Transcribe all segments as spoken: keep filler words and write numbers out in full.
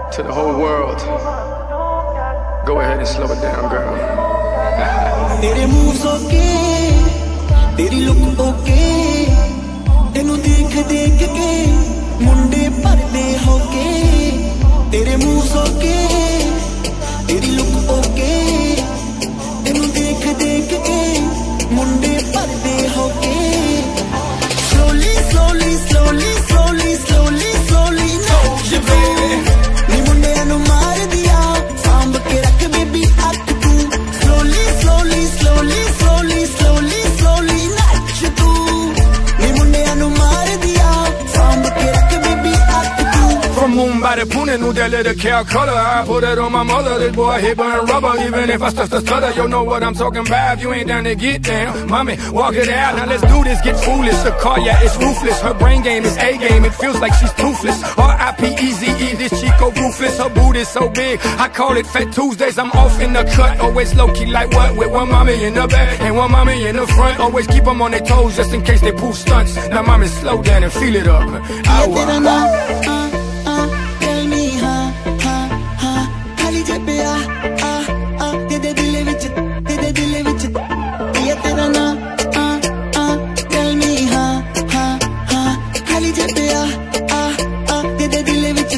to the whole world. Go ahead and slow it down, girl. तेरे moves okay, तेरी look okay, तेनू देख देख के मुंडे भरदे होके. तेरे moves okay, तेरी look okay, तेनू देख देख के मुंडे भरदे होके. Slowly, slowly, slowly, slowly, slowly, slowly, no, je vais. नी मुंडे अनु मार दिया, सांभ के रख बेबी अक तू. Slowly, slowly, slowly, slowly, slowly, slowly, नाच तू. नी मुंडे अनु मार दिया, सांभ के रख बेबी अक तू. From Mumbai to Pune, New Delhi to Calcutta, I put it on my mother. This boy hit burn rubber, even if I start to stutter. You know what I'm talking about. If you ain't down to get down, mommy, walk it out. Now let's do this. Get foolish. The car, yeah, it's ruthless. Her brain game is A game. It feels like she's toothless. R I P E Z E. This Chico ruthless. Her booty so big, I call it Fat Tuesdays. I'm off in the cut, always low key like what? With one mommy in the back and one mommy in the front. Always keep them on their toes just in case they pull stunts. Now mommy, slow down and feel it up. Ow, Tell me, huh, huh, huh. Khali je pe aa, aa, aa. Tede dil vich, tede dil vich. Ye tera na, aa, aa. Tell me, huh, huh, huh. Khali je pe aa, aa, aa. Tede dil vich.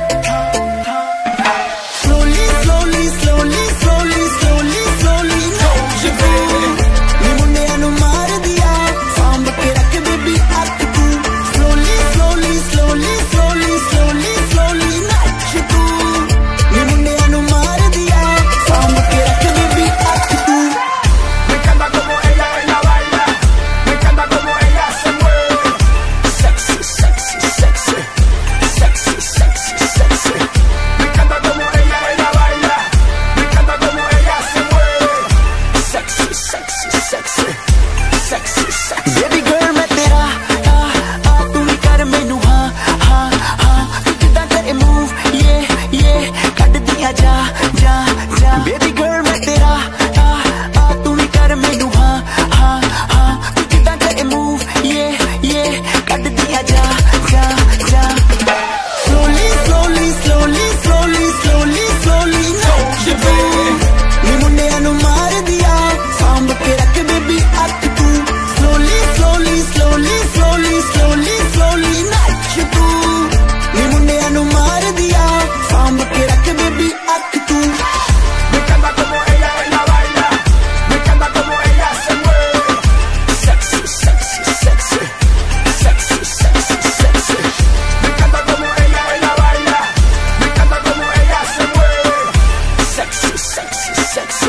Slowly, slowly, slowly, slowly, slowly, slowly, no, je vais. Ni munde anu maar diya, saambh ke rakh baby ak tu. Slowly, slowly, slowly, slowly, slowly, slowly, naach tu. Ni munde anu maar diya, saambh ke rakh baby ak tu. Me encanta como ella, ella baila. Me encanta como ella se mueve. Sexy, sexy, sexy. Sexy, sexy, sexy. Me encanta como ella, ella baila. Me encanta como ella se mueve. Sexy, sexy, sexy. Sexy, sexy. Baby girl मैं तेरा, ah, ah, तू ही कर मैनू हाँ, हाँ, हाँ. तू कितना करे move, yeah, yeah. कट दिया जा, जा, जा. Baby girl मैं तेरा, ah, ah, तू ही कर मैनू हाँ, हाँ, हाँ. तू कितना करे move, yeah, yeah. कट दिया जा, जा, जा. Slowly, slowly, slowly, slowly, slowly, slowly, no, je vais. नी मुंडे अनु मार दिया, सांभ के रख बेबी अक तू. Slowly, slowly, slowly, slowly, slowly, slowly, नाच तू. नी मुंडे अनु मार दिया, सांभ के रख बेबी अक तू. Me encanta como ella, ella baila. Me encanta como ella se mueve. Sexy, sexy, sexy. Sexy, sexy, sexy. Me encanta como ella, ella baila. Me encanta como ella se mueve. Sexy, sexy, sexy.